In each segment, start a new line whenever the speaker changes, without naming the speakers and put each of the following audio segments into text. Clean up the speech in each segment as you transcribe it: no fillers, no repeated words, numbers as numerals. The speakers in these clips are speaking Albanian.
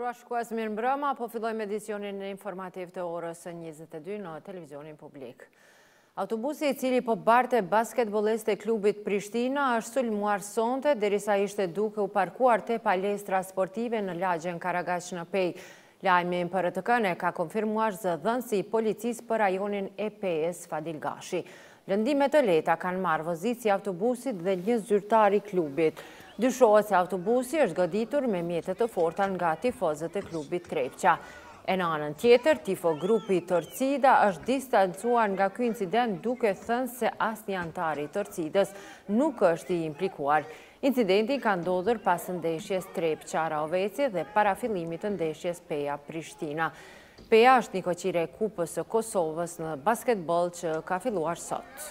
Nderuar shikues, mirëmbrëma, po fillojmë edicionin informativ të orës 22 në televizionin publik. Autobusi i cili po barte basketbolist e klubit Prishtina është sulmuar sonte derisa ishte duke u parkuar te palestra sportive në lagjen Karagaç në Pej. Lajmin për RTK-n ka konfirmuar zëdhënësi i policisë për rajonin EPS Fadil Gashi. Lëndimet të lehta kanë marrë vozit si autobusit dhe një zyrtar i klubit. Dyshohet se autobusi është goditur me mjetet të forta nga tifozët e klubit Trepqa. E në anën tjetër, tifo grupi Torcida është distancuar nga ky incident duke thënë se asnjë antar i Torcidës nuk është i implikuar. Incidenti ka ndodhur pas ndeshjes Trepqa Raoveci dhe para fillimit të ndeshjes Peja Prishtina. Peja është një koqire e Kupës së Kosovës në basketbol që ka filluar sot.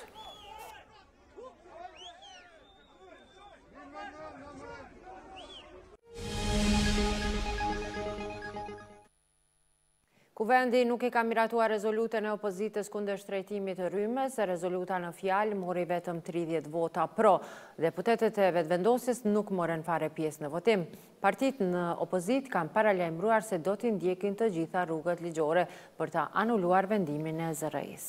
Kuvendi nuk i ka miratuar rezolutën e opozitës kundër shtrejtimit të rrymës, rezoluta në fjalë mori vetëm 30 vota pro. Deputetët e vetëvendosjes nuk morën fare pjesë në votim. Partitë në opozit kanë paralajmëruar se do t'i ndjekin të gjitha rrugët ligjore për ta anuluar vendimin e zërëjës.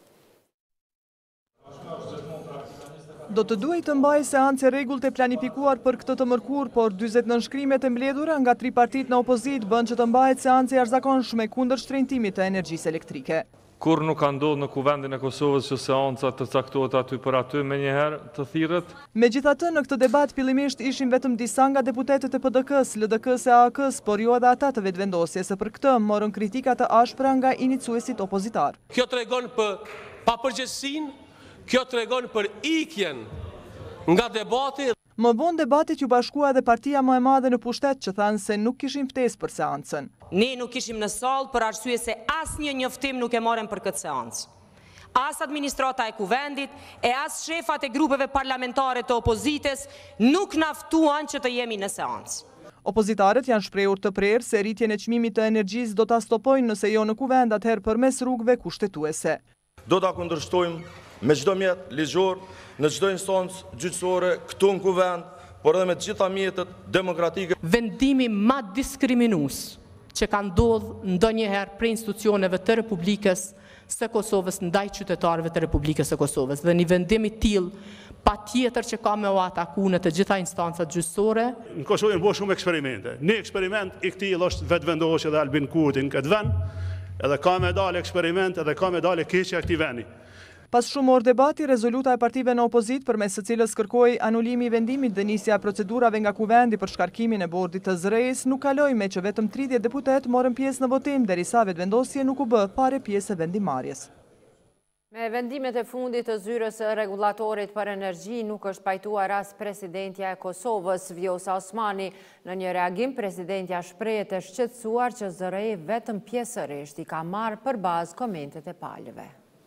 Do të duhej të mbajë seancë rregullt e planifikuar për këtë të mërkur, por 40 nënshkrimet e mbledhura nga 3 partitë në opozit bën që të mbahet seancë e jashtëzakonshme kundër shtrejtimit të energjisë elektrike.
Kur nuk ka ndodhur në Kuvendin e Kosovës që seanca të caktohet aty për aty menjëherë të thirret.
Megjithatë, në këtë debat fillimisht ishin vetëm disa nga deputetët e PDK-s, LDK-s e AK-s, por jo edhe ata të vetëvendosjes, e për këtë morën kritika të ashpra nga iniciuesit opozitar.
Kjo tregon për papërgjegjësinë, kjo tregon për ikjen nga debati.
Më vonë debatit ju bashkua edhe partia më e madhe në pushtet që thanë se nuk kishin ftesë për seancën.
Ne nuk ishim në sallë për arsye se asnjë njoftim nuk e morën për këtë seancë. As administrata e kuvendit e as shefat e grupeve parlamentare të opozitës nuk na ftuan që të jemi në seancë.
Opozitarët janë shprehur të prerë se rritjen e çmimit të energjisë do ta stopojnë nëse jo në kuvend, atëherë përmes rrugëve kushtetuese.
Do ta kundërshtojmë me çdo mjet ligjor, në çdo instancë gjyqësore, këtu në kuvend, por edhe me të gjitha mjetet demokratike.
Vendimi ma diskriminues që ka ndodhur ndonjëherë prej institucioneve të Republikës së Kosovës ndaj qytetarëve të Republikës së Kosovës. Dhe një vendim i tillë patjetër që ka me u ataku në të gjitha instancat gjyqësore.
Në Kosovë janë bërë shumë eksperimente. Një eksperiment i këtij është vetëvendosja dhe Albin Kurti në këtë vend, edhe ka me dalë eksperiment edhe ka me dalë keqja këtij vendi.
Pas shumë orë debati, rezoluta e partive në opozit përmes së cilës kërkoi anulimi i vendimit dhe nisja e procedurave nga kuvendi për shkarkimin e bordit të zërejës nuk kaloi me që vetëm 30 deputet morën pjesë në votim, derisa vetëvendosje nuk u bë fare pjesë e vendimarrjes.
Me vendimet e fundit të zyrës rregullatorit për energji nuk është pajtuar as presidentja e Kosovës, Vjosa Osmani. Në një reagim, presidentja shprehet e shqetësuar që zërejë vetëm pjesërisht i ka marrë për bazë komentet e palëve.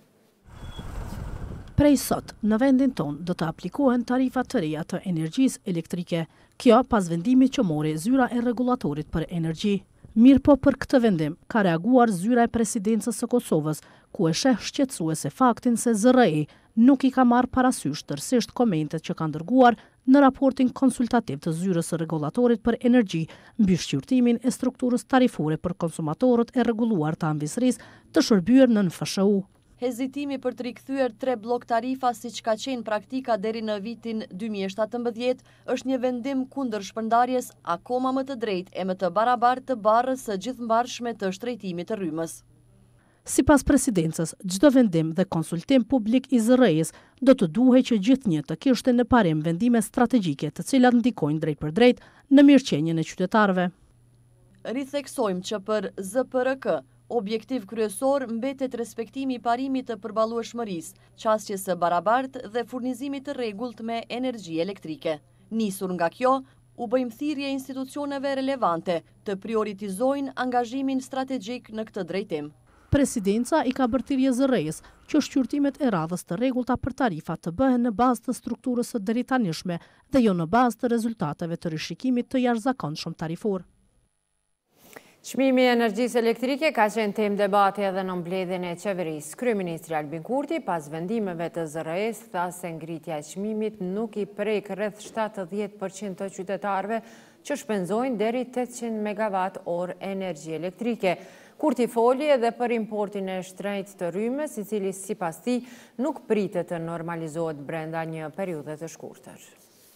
Prej sot, në vendin ton do të aplikohen tarifat të reja të energjisë elektrike, kjo pas vendimit që mori zyra e rregullatorit për energji. Mirë po për këtë vendim, ka reaguar zyra e presidencës së Kosovës, ku e sheh shqetësuese faktin se ZRE nuk i ka marrë parasysh tërësisht komentet që kanë dërguar në raportin konsultativ të zyrës së rregullatorit për energji mbi shqyrtimin e strukturës tarifore për konsumatorët e rregulluar të ambisrisë të shërbyer në NFSH-u.
Hezitimi për të rikthyer 3 blok tarifa siç ka qenë praktika deri në vitin 2017 është një vendim kundër shpërndarjes akoma më të drejtë e më të barabartë të barrës së gjithëmbarshme të shtrejtimit të rrymës.
Sipas presidencës, çdo vendim dhe konsultim publik i ZRE-s do të duhej që gjithnjë të kishte në parim vendime strategjike të cilat ndikojnë drejt për drejt në mirëqenien e qytetarëve.
Ritheksojmë që për ZPRK objektiv kryesor mbetet respektimi i parimit të përballueshmërisë, qasjes së barabartë dhe furnizimit të rregullt me energji elektrike. Nisur nga kjo, u bëjmë thirrje institucioneve relevante të prioritizojnë angazhimin strategjik në këtë drejtim.
Presidenca i ka bërë thirrje ZRE-s që shqyrtimet e radhës të rregullta për tarifa të bëhen në bazë të strukturës së deritanishme dhe jo në bazë të rezultateve të rishikimit të jashtëzakonshëm tarifor.
Çmimi i energjisë elektrike ka qenë temë debati edhe në mbledhjen e qeverisë. Kryeministri Albin Kurti, pas vendimeve të ZRS, tha se ngritja e çmimit nuk i prek rreth 70% të qytetarëve që shpenzojnë deri 800 megawatt-orë energji elektrike. Kurti foli edhe për importin e shtrejt të rrymës, i cili sipas tij nuk pritet të normalizohet brenda një periudhe të shkurtër.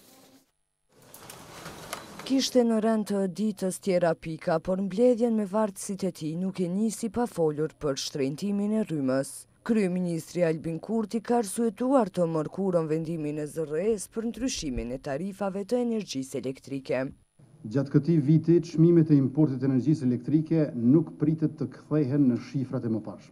Kishte në rend të ditës tjera pika, por mbledhjen me vartësitë e tij nuk e nisi pa folur për shtrejtimin e rrymës. Kryeministri Albin Kurti ka arsyetuar të mërkurën vendimin e ZRS për ndryshimin e tarifave të energjisë elektrike.
Gjatë këtij viti, çmimet e importit të energjisë elektrike nuk pritet të kthehen në shifrat e mëparshme.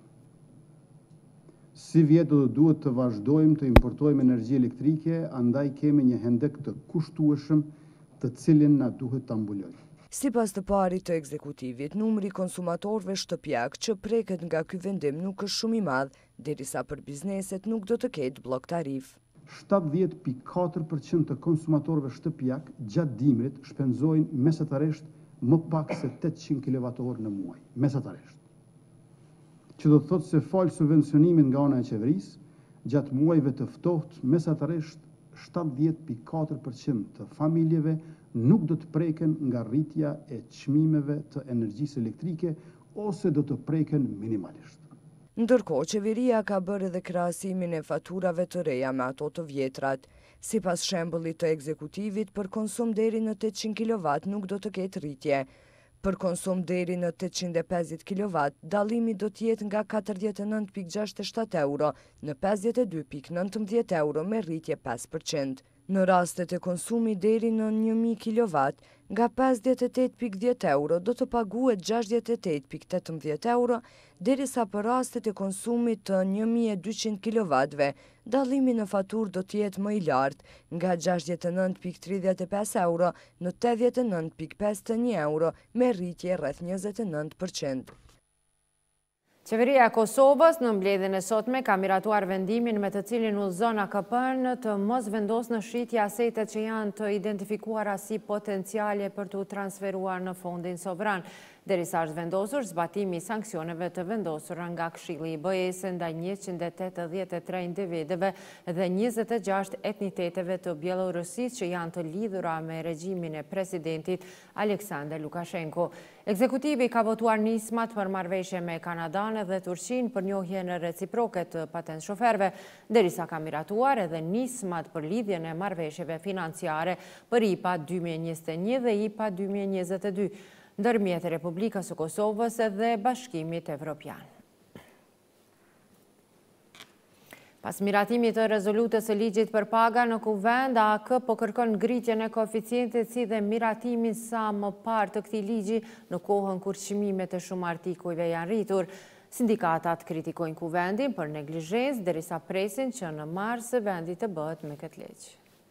Si vjet do duhet të vazhdojmë të importojmë energji elektrike, andaj kemi një hendek të kushtueshëm të cilin na duhet ta mbulojmë.
Sipas të parit të ekzekutivit, numri konsumatorëve shtëpiak që preket nga ky vendim nuk është shumë i madh, derisa për bizneset nuk do të ketë blok tarif.
70.4% të konsumatorëve shtëpiak gjatë dimrit shpenzojnë mesatarisht më pak se 800 kWh në muaj, mesatarisht. Që do të thotë se falë subvencionimin nga ana e qeverisë, gjatë muajve të ftohtë mesatarisht 70.4% të familjeve nuk do të preken nga rritja e çmimeve të energjisë elektrike ose do të preken minimalisht.
Ndërkohë, qeveria ka bërë edhe krahasimin e faturave të reja me ato të vjetrat. Sipas shembullit të ekzekutivit, për konsum deri në 800 kW nuk do të ketë rritje. Për konsum deri në 850 kW, dallimi do të jetë nga 49.67 euro në 52.19 euro me rritje 5%. Në rastet e konsumit deri në 1000 kW, nga 58.10 euro do të paguhet 68.18 euro, derisa për rastet e konsumit të 1200 kW, dallimi në faturë do të jetë më i lartë, nga 69.35 euro në 89.51 euro, me rritje rreth 29%.
Qeveria e Kosovës në mbledhjen e sotme ka miratuar vendimin me të cilin udhëzon AKP-n të mos vendosë në shitje asete që janë të identifikuara si potenciale për të transferuar në fondin sovran, derisa është vendosur zbatimi i sanksioneve të vendosura nga Këshilli i BE-s ndaj 183 individëve dhe 26 etniteteve të Bielorusis që janë të lidhura me regjimin e presidentit Aleksandar Lukashenko. Ekzekutivi ka votuar nismat për marrëveshje me Kanadan dhe Turqinë për njohjen reciproke të patent shoferëve, derisa ka miratuar edhe nismat për lidhjen e marrëveshjeve financiare për IPA 2021 dhe IPA 2022. Ndërmjet e Republikës së Kosovës dhe Bashkimit Evropian. Pas miratimit të rezolutës së ligjit për paga në Kuvend, AK po kërkon ngritjen e koeficientit si dhe miratimin sa më parë të këtij ligji në kohën kur çmimet e shumë artikujve janë rritur. Sindikatat kritikojnë Kuvendin për neglizhencë, derisa presin që në mars vendi të bëhet me këtë ligj.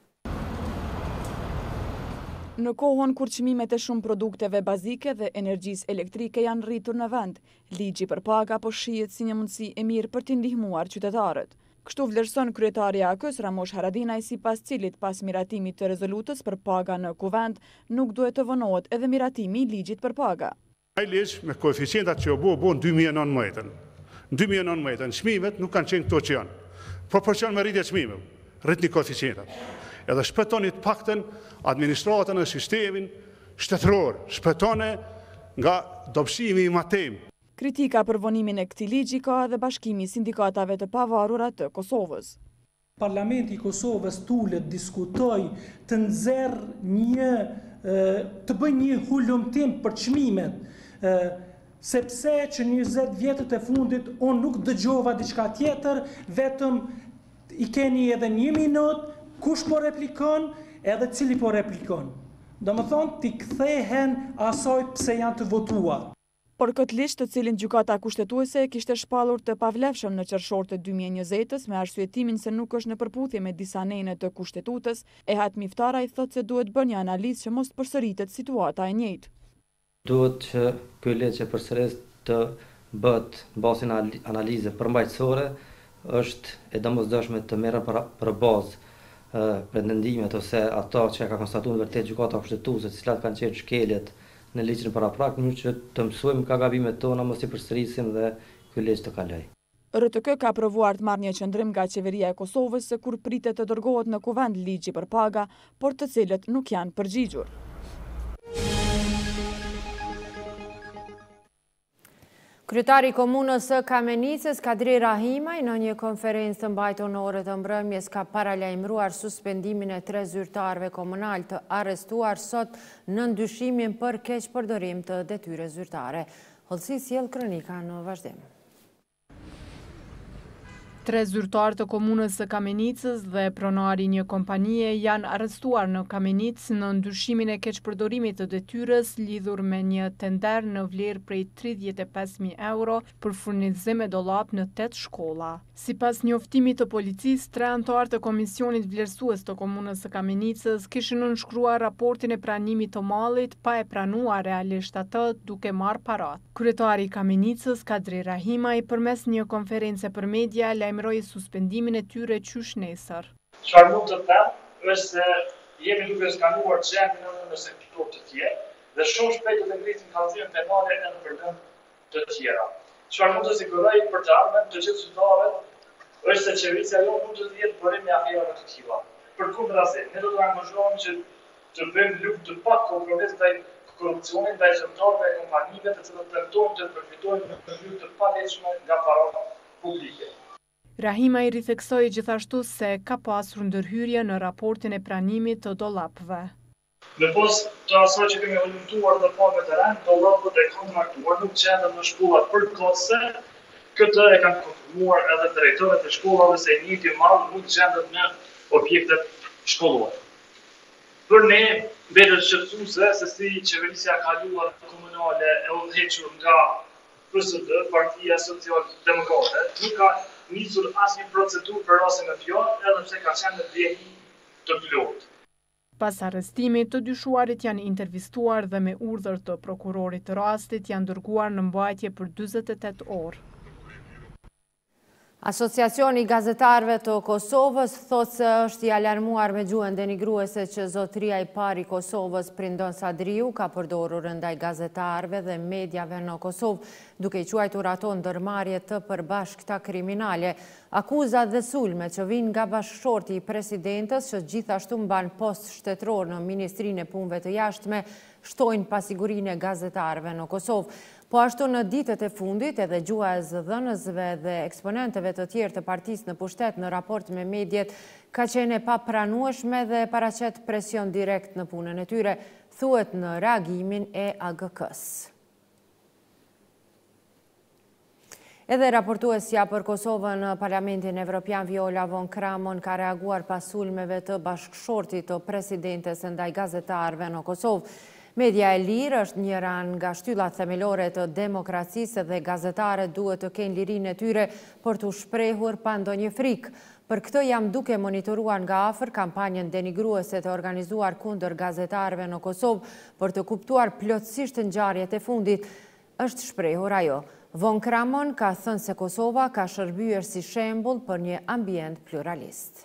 Në kohën kur çmimet e shumë produkteve bazike dhe energjisë elektrike janë rritur në vend, ligji për paga po shihet si një mundësi e mirë për t'i ndihmuar qytetarët. Kështu vlerëson kryetari i AK-s Ramosh Haradinaj, sipas cilit pas miratimit të rezolutës për paga në Kuvend nuk duhet të vonohet edhe miratimi i ligjit për paga.
Ai ligj me koeficientat që u bë në 2019. Në 2019 çmimet nuk kanë qenë këto që janë. Proporcion me rritje çmimeve, rritni koeficientat. Edhe shpëtoni të paktën administratën e sistemin shtetëror, shpëtoni nga dobësimi i matem.
Kritika për vonimin e këtij ligji ka edhe Bashkimi i Sindikatave të Pavarura të Kosovës.
Parlamenti i Kosovës tullet diskutoj të të bëjë një hulumtim për çmimet, sepse që 20 vjetët e fundit unë nuk dëgjova diçka tjetër, vetëm i keni edhe 1 minutë, kush po replikon edhe cili po replikon. Domethënë t'i kthehen asaj pse janë të votuar.
Por këtë ligj, të cilin gjykata kushtetuese kishte shpallur të pavlefshëm në qershor të 2020-s me arsyetimin se nuk është në përputhje me disa nene të kushtetutës, Ehat Miftaraj thotë se duhet bërë një analizë që mos përsëritet situata e njëjtë.
Duhet që ky ligj që përsëris të bëhet bazë analize përmbajtësore, është e domosdoshme të merren për bazë pretendimet ose ato që ka konstatuar vërtet gjykata kushtetuese, të cilat kanë qenë shkeljet në ligjin paraprak, në mënyrë që të mësojmë nga gabimet tona, mos i përsërisim dhe ky ligj të kalojë.
RTK ka provuar të marrë një qëndrim nga qeveria e Kosovës se kur pritet të dërgohet në kuvend ligji për paga, por të cilët nuk janë përgjigjur.
Kryetari i komunës së Kamenicës, Kadri Rahimaj, në një konferencë të mbajtur në orët e mbrëmjes ka paralajmëruar suspendimin e 3 zyrtarëve komunal të arrestuar sot në ndyshimin për keqpërdorim të detyre zyrtare. Hollësi sjell kronika në vazhdim.
3 zyrtarë të komunës së Kamenicës dhe pronari një kompanie janë arrestuar në Kamenicë në ndryshimin e keqpërdorimit të detyrës lidhur me një tender në vlerë prej 35.000 euro për furnizim me dollap në 8 shkolla. Sipas njoftimit të policisë, 3 anëtarë të komisionit vlerësues të komunës së Kamenicës kishin nënshkruar raportin e pranimit të mallit pa e pranuar realisht atë duke marrë parat. Kryetari i Kamenicës, Kadri Rahimaj, përmes një konferencë për media lajmëroi suspendimin e tyre qysh nesër.
Çfarë mund të them është se jemi duke skanuar gjendjen në sektor të tjerë dhe shumë shpejt do të ngrisim kallëzimin penale edhe për dëm të tjera. Çfarë mund të siguroj për të ardhmen të gjithë qytetarët është se qeveria jonë mund të jetë bërim me aferave të tilla. Përkundrazi, ne do të angazhohemi që të bëjmë luftë të pa kompromis ndaj korrupsionit, ndaj qëndrorëve e kompanive të cilët tentojnë të përfitojnë në mënyrë të palegjshme nga parat publike.
Rahimaj ritheksoi gjithashtu se ka pasur ndërhyrje në raportin e pranimit të dollapëve.
Në pos të asaj që kemi orientuar dhe pa me teren, dollapët e kontraktuar nuk gjenden në shkollat përkohëse. Këtë e kanë konfirmuar edhe drejtorët e shkollave se njëjti mall nuk gjendet në objektet shkollore. Për ne mbetet shqetësuese se si qeverisja ka kaluar komunale e udhëhequr nga PSD, Partia Social-Demokrate, nuk ka nisur asnjë procedurë për rastin e fjalë, edhe pse ka qenë në vlerë të plotë.
Pas arrestimit, të dyshuarit janë intervistuar dhe me urdhër të prokurorit të rastit janë dërguar në mbajtje për 48 orë.
Asociacioni i gazetarëve të Kosovës thotë se është i alarmuar me gjuhën denigruese që zotëria i parë i Kosovës Prindon Sadriu ka përdorur ndaj gazetarëve dhe mediave në Kosovë, duke i quajtur ato ndërmarrje të përbashkëta kriminale. Akuzat dhe sulme që vinë nga bashkëshorti i presidentës, që gjithashtu mban post shtetëror në Ministrinë e Punëve të Jashtme, shtojnë pasigurinë e gazetarëve në Kosovë. Po ashtu në ditët e fundit edhe gjuha e zëdhënësve dhe eksponentëve të tjerë të partisë në pushtet në raport me mediet ka qenë e papranueshme dhe paraqet presion direkt në punën e tyre, thuhet në reagimin e AGK-s. Edhe raportuesja për Kosovën në Parlamentin Evropian Viola von Kramon ka reaguar pas sulmeve të bashkëshortit të presidentes ndaj gazetarëve në Kosovë. Media e lirë është njëra nga shtyllat themelore të demokracisë dhe gazetarët duhet të kenë lirinë e tyre për të shprehur pa ndonjë frikë. Për këtë jam duke monitoruar nga afër kampanjën denigruese të organizuar kundër gazetarëve në Kosovë për të kuptuar plotësisht ngjarjet e fundit, është shprehur ajo. Von Kramon ka thënë se Kosova ka shërbyer si shembull për një ambient pluralist.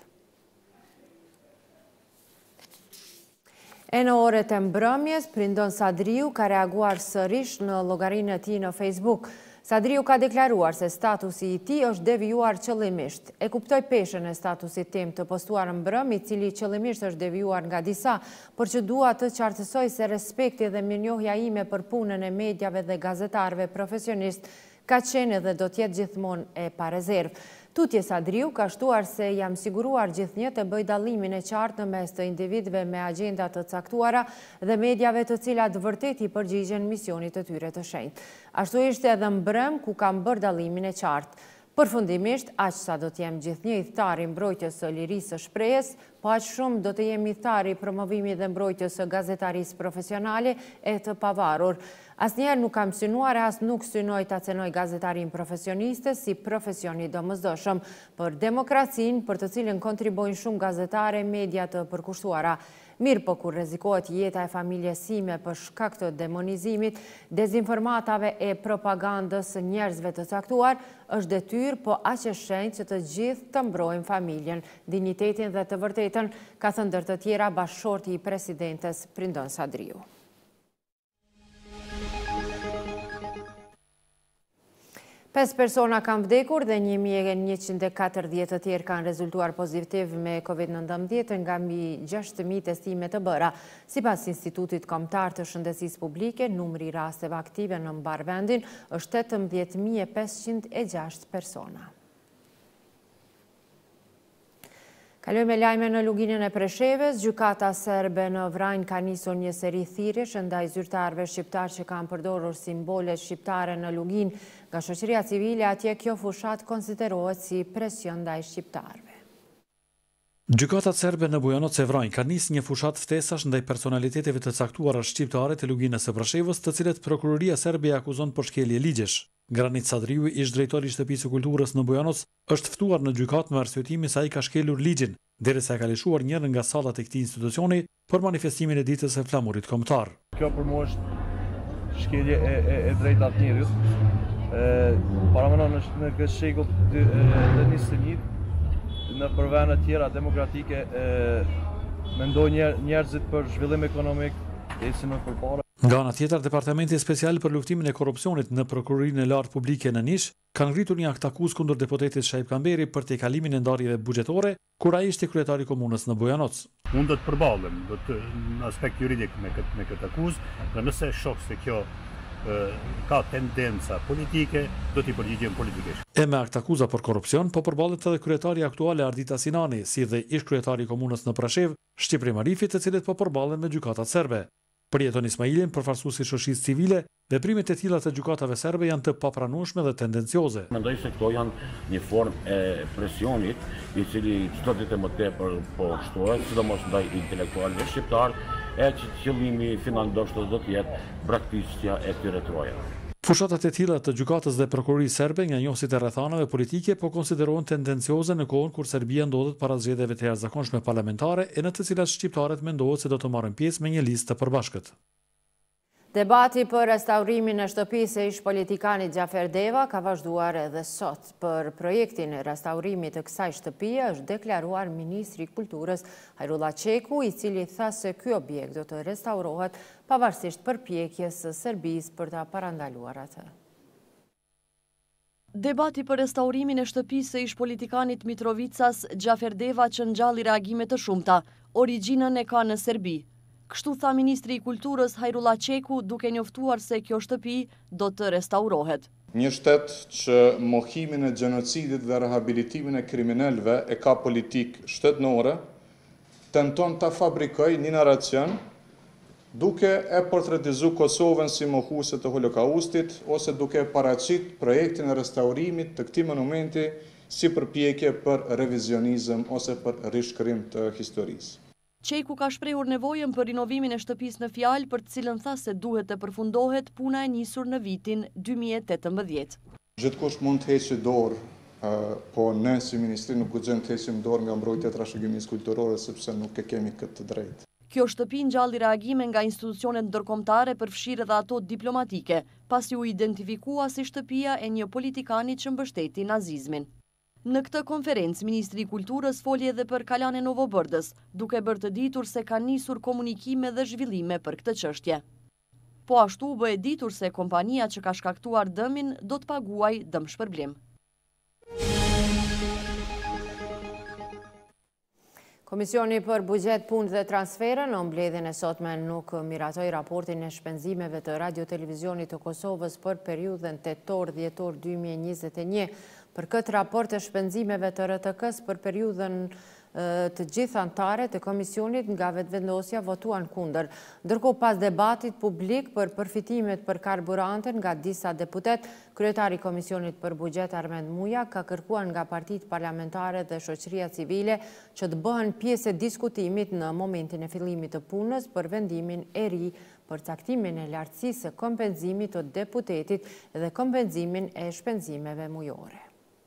E në orët e mbrëmjes, Prindon Sadriu ka reaguar sërish në llogarinë e tij në Facebook. Sadriu ka deklaruar se statusi i tij është devijuar qëllimisht. E kuptoj peshën e statusit tim të postuar mbrëm, i cili qëllimisht është devijuar nga disa, por që dua të qartësoj se respekti dhe mirënjohja ime për punën e mediave dhe gazetarëve profesionist ka qenë dhe do t'jetë gjithmonë e pa rezervë. Tutje Sadriu ka shtuar se jam siguruar gjithnjë të bëj dallimin e qartë në mes të individëve me agenda të caktuara dhe mediave të cilat vërtet i përgjigjen misionit të tyre të shenjtë. Ashtu ishte edhe mbrëm ku kam bërë dallimin e qartë. Përfundimisht, aq sa do të jem gjithnjë i thtar i mbrojtjes së lirisë së shprehjes, po aq shumë do të jem i thtar i promovimit dhe mbrojtjes së gazetarisë profesionale e të pavarur. Asnjëherë nuk kam synuar e as nuk synoj ta cenoj gazetarin profesioniste si profesion i domosdoshëm për demokracinë, për të cilën kontribojnë shumë gazetare, media të përkushtuara. Mirë po kur rrezikohet jeta e familjes sime për shkak të demonizimit, dezinformatave e propagandës së njerëzve të caktuar, është detyrë, po aq e shenjtë që të gjithë të mbrojmë familjen, dinjitetin dhe të vërtetën, ka thënë ndër të tjera bashkëshorti i presidentes Prindon Sadriu. 5 persona kanë vdekur dhe 1140 të tjerë kanë rezultuar pozitiv me COVID-19 nga mbi 6.000 testime të bëra. Sipas Institutit Kombëtar të Shëndetësisë Publike, numri i rasteve aktive në mbar vendin është 18.506 persona. Kalojmë lajme në luginën e Preshevës. Gjykata serbe në Vranj ka nisur një seri thirrjesh ndaj zyrtarëve shqiptar që kanë përdorur simbole shqiptare në lugin. Nga shoqëria civile atje kjo fushat konsiderohet si presion ndaj shqiptarëve.
Gjykata serbe në Bujanoc e Vranj ka nisë një fushat ftestash ndaj personaliteteve të caktuara shqiptare të luginës së Preshevës, të cilët prokuroria serbe akuzon për shkelje ligjesh. Granit Sadriu, ish drejtori i Shtëpisë së Kulturës në Bujanoc, është ftuar në gjykatë me arsyetimin se ai ka shkelur ligjin, derisa ka lëshuar njërin nga sallat e këtij institucioni për manifestimin e ditës së flamurit kombëtar.
Kjo për mua është shkelje e drejta të njerëzit. Paramenon është në këtë shekull të 21 në përvene tjera demokratike mendoj njerëzit për zhvillim ekonomik ecën më përpara.
Nga ana tjetër, Departamenti Special për luftimin e korrupsionit në Prokurorinë e Lartë Publike në Nish ka ngritur një akt akuzë kundër deputetit Shaib Kamberi për tejkalimin e ndarjeve buxhetore kur ai ishte kryetari i komunës në Bujanoc.
Unë do të përballem në aspekt juridik me këtë akuzë, dhe nëse shoh se kjo ka tendenca politike, do t'i përgjigjem politikisht.
E me akt akuza për korrupsion, po përballet edhe kryetari aktuale Ardita Sinani, si dhe ish kryetari i komunës në Preshevë, Shqipëri Marifit, të cilët po përballen me gjykatat serbe. Për Jeton Ismailin, përfaqësuesi i shoqërisë civile, veprimet e tilla të gjykatave serbe janë të papranueshme dhe tendencioze.
Mendoj se këto janë një formë e presionit, i cili çdo ditë më tepër po shtohet, sidomos ndaj intelektualëve shqiptar, e që qëllimi final ndoshta do të jetë braktisja e këtyre trojave.
Fushatat e tilla të gjykatës dhe prokurorisë serbe nga njohësit e rrethanave politike po konsiderohen tendencioze në kohën kur Serbia ndodhet para zgjedhjeve të jashtëzakonshme parlamentare e në të cilat shqiptarët mendohet se do të marrin pjesë me një listë të përbashkët.
Debati për restaurimin e shtëpisë së ish politikanit Gjafer Deva ka vazhduar edhe sot. Për projektin e restaurimit të kësaj shtëpie është deklaruar Ministri i Kulturës Hajrullah Qeku, i cili tha se ky objekt do të restaurohet pavarësisht përpjekjes së Serbisë për ta parandaluar atë.
Debati për restaurimin e shtëpisë së ish politikanit Mitrovicas Gjafer Deva që ngjalli reagime të shumta, origjinën e ka në Serbi. Kështu tha Ministri i Kulturës Hajrullah Qeku, duke njoftuar se kjo shtëpi do të restaurohet.
Një shtet që mohimin e gjenocidit dhe rehabilitimin e kriminalëve e ka politik shtetënore, tenton ta fabrikoj një naracion duke e portretizuar Kosovën si mohuese të Holokaustit ose duke paraqit projektin e restaurimit të këtij monumenti si përpjekje për revizionizëm ose për rishkrim të historisë.
Qeku ka shprehur nevojën për rinovimin e shtëpisë në fjalë, për të cilën tha se duhet të përfundohet puna e nisur në vitin 2018.
Gjithkush mund të heqë dorë, po ne si ministri nuk guxojmë të heqim dorë nga mbrojtja e trashëgimisë kulturore sepse nuk e kemi këtë drejtë.
Kjo shtëpi ngjalli reagime nga institucionet ndërkombëtare, përfshirë edhe ato diplomatike, pasi u identifikua si shtëpia e një politikani që mbështeti nazizmin. Në këtë konferencë, Ministri i Kulturës foli edhe për Kalane Novobërdës, duke bërë të ditur se ka nisur komunikime dhe zhvillime për këtë çështje. Po ashtu bë e ditur se kompania që ka shkaktuar dëmin do të paguaj dëmshpërblim.
Komisioni për Buxhet, Punë dhe Transfere në mbledhjen e sotme nuk miratoi raportin e shpenzimeve të Radio-Televizionit të Kosovës për periudhën tetor-dhjetor 2021. Për këtë raport e shpenzimeve të RTK-s për periudhën të gjithë anëtarët e komisionit nga vetëvendosja votuan kundër. Ndërkohë pas debatit publik për përfitimet për karburanten nga disa deputet, kryetari i Komisionit për Buxhet Armend Muja ka kërkuar nga partitë parlamentare dhe shoqëria civile që të bëhen pjesë e diskutimit në momentin e fillimit të punës për vendimin e ri për caktimin e lartësisë së kompenzimit të deputetit dhe kompenzimin e shpenzimeve mujore.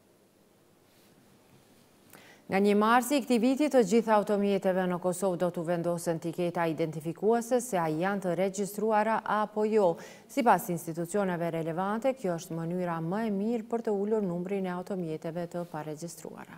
Nga 1 marsi i këtij viti të gjitha automjeteve në Kosovë do të vendosen tiketa identifikuese se a janë të regjistruara apo jo. Sipas institucioneve relevante, kjo është mënyra më e mirë për të ulur numrin e automjeteve të paregjistruara.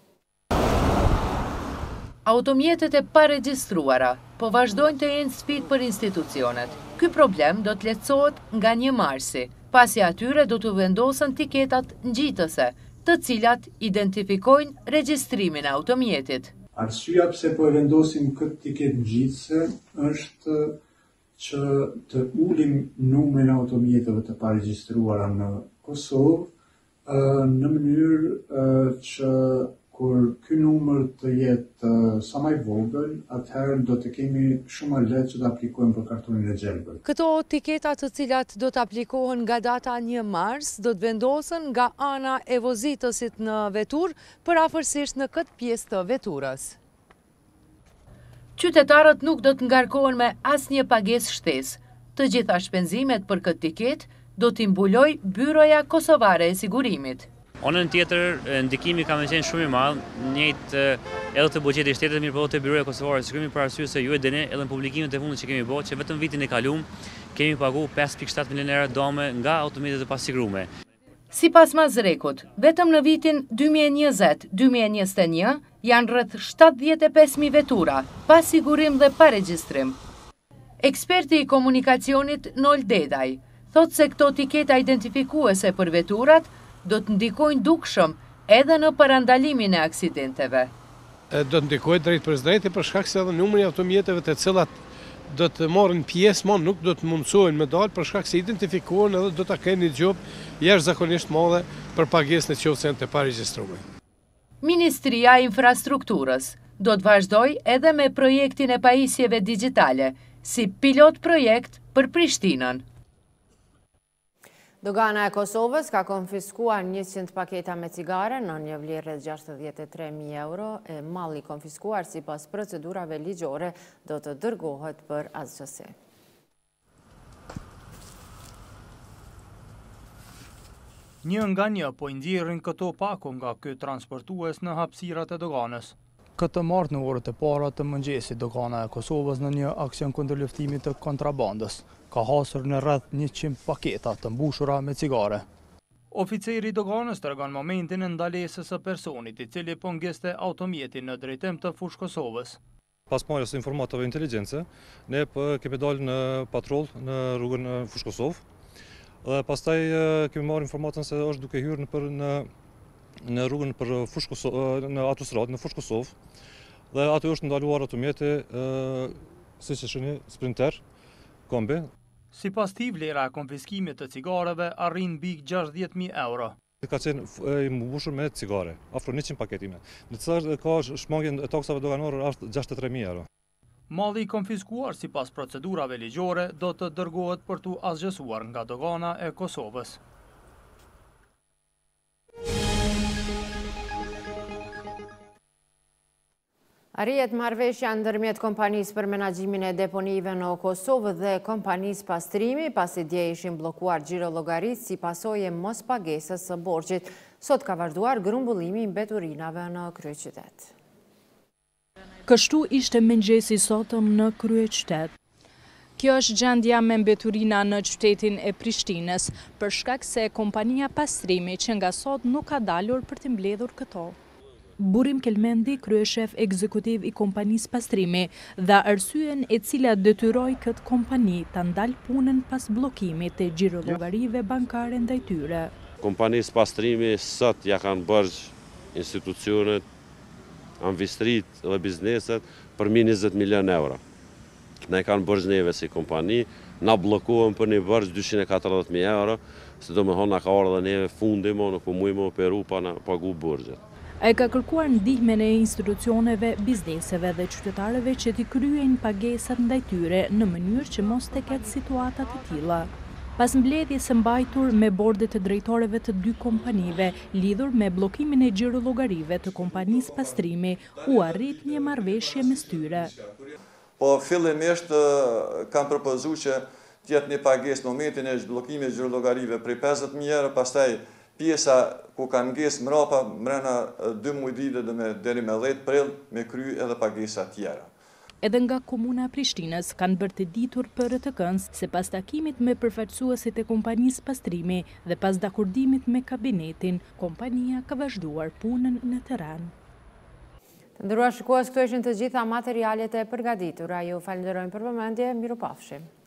Automjetet e paregjistruara po vazhdojnë të jenë sfidë për institucionet. Ky problem do të lehtësohet nga 1 marsi. Pasi atyre do të vendosen tiketat ngjitëse, të cilat identifikojnë regjistrimin e automjetit.
Arsyeja pse po e vendosim këtë tiketë ngjitëse është që të ulim numrin e automjeteve të paregjistruara në Kosovë në mënyrë që kur ky numër të jetë sa më i vogël, atëherë do të kemi shumë më lehtë që të aplikojmë për kartonin e gjelbër.
Këto tiketa të cilat do të aplikohen nga data 1 mars do të vendosen nga ana e vozitësit në vetur, përafërsisht në këtë pjesë të veturës.
Qytetarët nuk do të ngarkohen me asnjë pagesë shtesë. Të gjitha shpenzimet për këtë tiketë do t'i mbuloj Byroja Kosovare e Sigurimit.
Onën tjetër, ndikimi ka qenë shumë i madh, njëjtë edhe të buxhetit shtetit, mirë po te Byroja Kosovare e Sigurimit për arsye se ju e dini edhe në publikimet e fundit që kemi bërë, që vetëm vitin e kaluar kemi paguar 5.7 milionë euro dome nga automjetet e pasiguruara.
Sipas Mazrekut, vetëm në vitin 2020-2021 janë rreth 75.000 vetura, pa sigurim dhe pa regjistrim. Eksperti i komunikacionit Nol Dedaj thotë se këto tiketa identifikuese për veturat do të ndikojnë dukshëm edhe në parandalimin e aksidenteve.
Do të ndikojnë drejt për drejt për shkak se edhe numri i automjeteve të cilat do të marrin pjesë, nuk do të mundsohen me dalë për shkak se identifikohen edhe do ta kenë një gjop jashtëzakonisht madhe për pagesën e qoftë të paregjistruar.
Ministria e Infrastrukturës do të vazhdojë edhe me projektin e pajisjeve digjitale si pilot projekt për Prishtinën.
Dogana e Kosovës ka konfiskuar 100 paketa me cigare në një vlerë rreth 63.000 euro e malli konfiskuar sipas procedurave ligjore do të dërgohet për asgjësi.
Një nga një po i nxjerrin këto pako nga ky transportues në hapësirat e doganës. Këtë martë në orët e para të mëngjesit, Dogana e Kosovës në një aksion kundër luftimit të kontrabandës ka hasur në rreth 100 paketa të mbushura me cigare. Oficeri i doganës tregon momentin e ndalesës së personit i cili po ngeste automjetin në drejtim të Fushë Kosovës.
Pas marrjes së informatave inteligjencë, ne kemi dalë në patrull në rrugën në Fushë Kosovë. Dhe pastaj kemi marrë informatën se është duke hyrë në rrugën për Fushë Kosovë, në autostradë në Fushë Kosovë. Dhe aty është ndaluar automjeti siç e shihni Sprinter kombi.
Sipas tij, vlera e konfiskimit të cigareve arrin mbi 60.000 euro.
Ka qenë i mbushur me cigare, afro 100 paketime. Në cilat ka shmangjen e taksave doganore është 63.000 euro.
Malli i konfiskuar sipas procedurave ligjore do të dërgohet për tu asgjësuar nga Dogana e Kosovës.
Arrihet marrëveshja ndërmjet kompanisë për menaxhimin e deponive në Kosovë dhe kompanisë pastrimi, pasi dje ishin bllokuar xhirollogarit si pasojë e mospagesës së borxhit. Sot ka vazhduar grumbullimi i mbeturinave në kryeqytet.
Kështu ishte mëngjesi sotëm në kryeqytet. Kjo është gjendja me mbeturina në qytetin e Prishtinës, për shkak se kompania pastrimi që nga sot nuk ka dalur për të mbledhur këto. Burim Kelmendi, kryeshef ekzekutiv i kompanisë pastrimi, dha arsyen e cila detyroi këtë kompani ta ndalë punën pas bllokimit të xhirollogarive bankare ndaj tyre.
Kompanisë pastrimi sot ja kanë bërgj institucionet, amvistrit dhe bizneset për mbi 20 milion euro. Ne kanë bërgj neve si kompani, na bllokuan për një bërgj 240.000 euro, sidomethënë na ka ardhur neve fundi më nuk po mujmë operu pa na pagu borxhet.
Ai ka kërkuar ndihmën e institucioneve, bizneseve dhe qytetarëve që t'i kryejnë pagesat ndaj tyre në mënyrë që mos të ketë situata të tilla. Pas mbledhjes së mbajtur me bordet e drejtorëve të dy kompanive lidhur me bllokimin e xhirollogarive të kompanisë pastrimi, u arrit një marrëveshje mes tyre.
Po fillimisht kanë propozuar që të jetë një pagesë në momentin e bllokimit të xhirollogarive prej 50.000 euro, pastaj pjesa ku kanë ngesë mrapa mrena 2 muaj ditë deri me 10 prill me kry edhe pagesa tjera.
Edhe nga komuna e Prishtinës kanë bërë të ditur për të këndës se pas takimit me përfaqësuesit e kompanisë pastrimi dhe pas dakordimit me kabinetin, kompania ka vazhduar punën në terren.
Të nderuar shikues, këto ishin të gjitha materialet e përgatitura. Ju falenderojmë për vëmendje, mirupafshim.